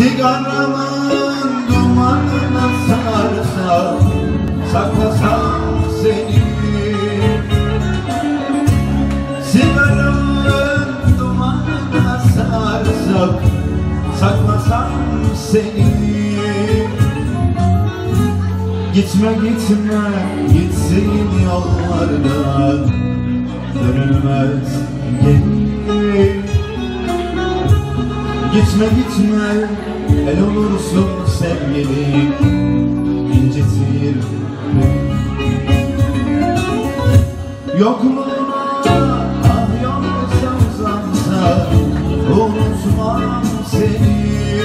Sigaramın dumanına sarsa, saklasam seni. Sigaramın dumanına sarsa, saklasam seni. Gitme gitme, gitsin yollardan, dönülmez geri. Gitme gitme, el olursun sevgilim, incitir beni. Yokluğuna ah yolsa uzansa, unutmam seni.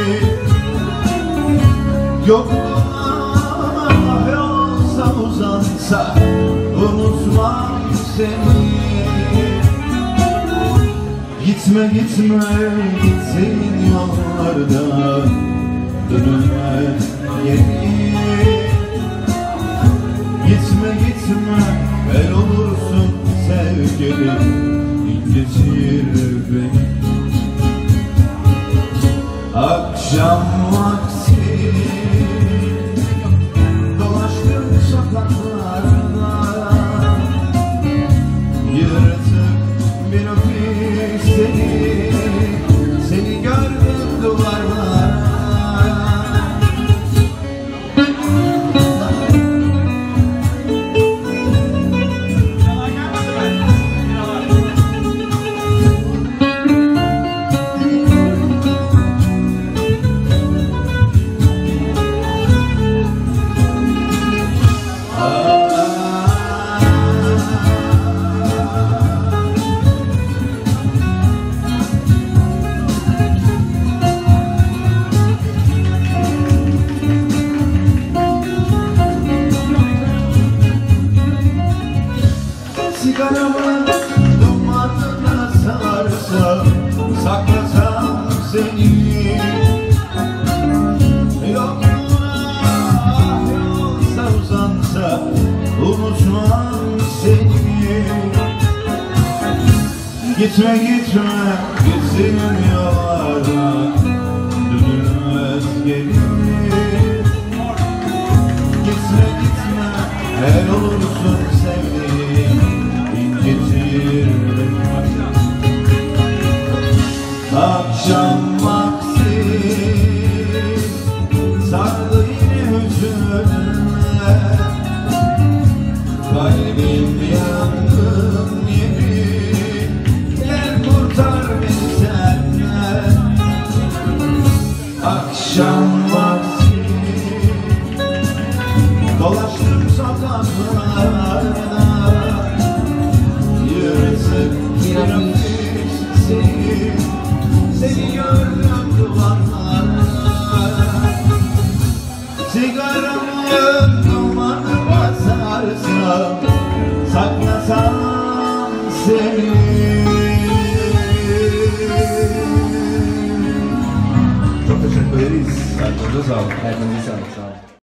Yokluğuna ah yolsa uzansa, unutmam seni. Gitme gitme, gitsin yollarda, dönülmez geri. Gitme gitme, el olursun sevgilim, incitir beni. Akşam vakti dolaştım sokaklarda, yırtık bir ofis seni gördüm duvarlarda. Sigaramın dumanına sarsa, saklasam seni. Yokluğuna ah yolsa uzansa, unutmam seni. Gitme gitme, gitsin yollardan, dönülmez geri. Gitme gitme, el olursun sevdiğim, incitir beni. Akşam vakti sardı yine hüzünle, kalbim yangın yeri, gel kurtar beni senden. Akşam vakti dolaştım sokaklarda, yırtık bir afiş seni gördüm duvarlarda. Sigaramın dumanına sarsa, saklasam seni. Çok teşekkür ederiz. Ayağınıza sağlık. Ayağınıza sağlık.